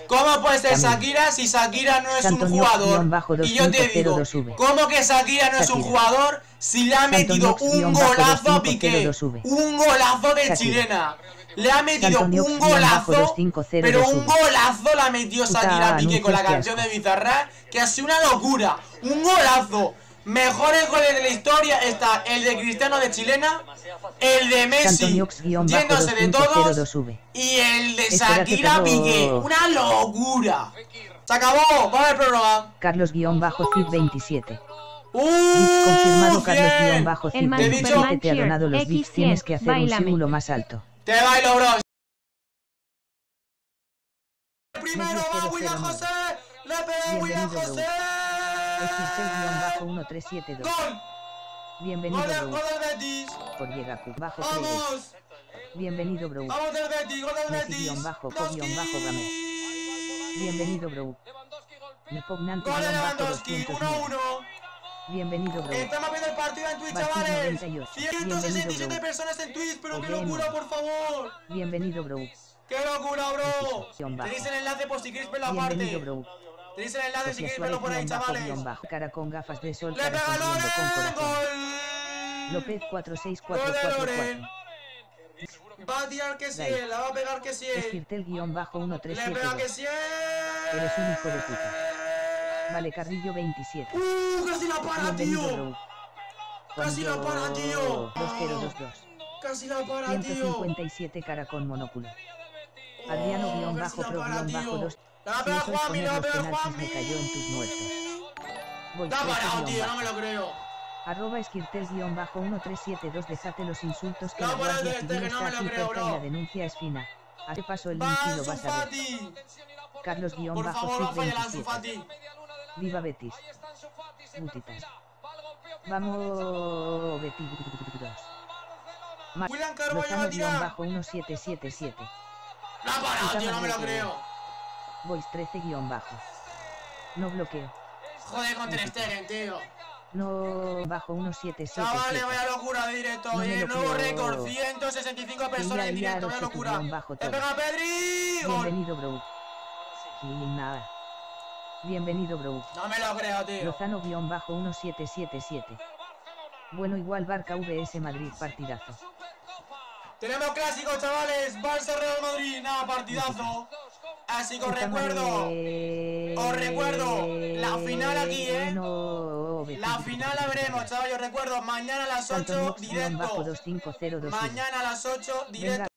¿Cómo puede ser Shakira si Shakira no es un jugador? Y yo te digo, ¿cómo que Shakira no es un jugador si le ha metido un golazo a Piqué? Un golazo de chilena. Le ha metido un golazo, pero un golazo la metió Shakira a Piqué con la canción de Bizarrap, que ha sido una locura. Un golazo. Mejores goles de la historia está el de Cristiano de chilena, el de Messi yéndose de todos y el de Shakira Piqué. Una locura. Se acabó, vamos al programa. Carlos-Cid27. Confirmado. Carlos-Cid27 te ha donado los bits. Tienes que hacer un símbolo más alto. Te bailo, bro. Primero va William José. Le pega William José. Esquirtel-1372. ¡Gol! Bienvenido, bro. ¡Gol del Betis! Por Yegaku, bajo ¡Vamos! Bienvenido, bro. ¡Vamos del Betis! ¡Gol del Betis! Messi-Game. Bienvenido, bro. Repugnante ¡Gol de Lewandowski! 1-1. Bienvenido, bro. Estamos viendo el partido en Twitch, chavales. 167 personas en Twitch, pero qué locura, por favor. Bienvenido, bro. ¡Qué locura, bro! Tenéis el enlace por si queréis ver la parte. Bienvenido, bro. Tenéis el enlace si queréis verlo por ahí, chavales. Cara con gafas de sol. ¡Le pega Loren! ¡Gol! López ¡Gol de 46444. Loren! Va a tirar que sí, la va a pegar que sí. Esquirtel-1372. ¡Le pega que sí! Eres un hijo de puta. Vale, Carrillo 27. ¡Casi la para, tío! ¡Casi la para, tío! 2022. ¡Casi la para, tío! 157 cara con monóculo. Adriano-Pro-2. ¡La va a pegar Juanmi! ¡La va a pegar Me Juanmi! cayó en tus muertos. ¡La ha parado, tío! ¡No me lo creo! @Esquirtel-1372. Dejate los insultos que No, la por el Guardia este, Civil que no me está lo aquí creo, cerca y bro. la denuncia es fina. ¿A qué paso el link ¡Va y lo Ansu vas a ver? Fati! Por favor, no falla el Ansu Carlos-Cid27. Fati. Viva Betis. Butitas. Vamos, Betis 2. William Carvalho va a tirar. Lozano-1777. ¡La ha parado, tío! ¡No me lo creo! Voice 13-. No bloqueo. Joder, con Ter Stegen, tío. No, bajo 1777. Chavales, vaya locura de directo. No me lo Nuevo creo. récord. 165 personas en directo. Vaya locura. ¡Le pega Pedri! ¡Gol! Bienvenido, bro. Sin nada. Bienvenido, bro. No me lo creo, tío. Lozano-1777. Bueno, igual Barca vs Madrid, partidazo. Tenemos clásicos, chavales. Barça Real Madrid. Nada, partidazo. Así que os recuerdo la final aquí, la final la veremos, chavales. Os recuerdo, mañana a las 8 directo. Mañana a las 8 directo.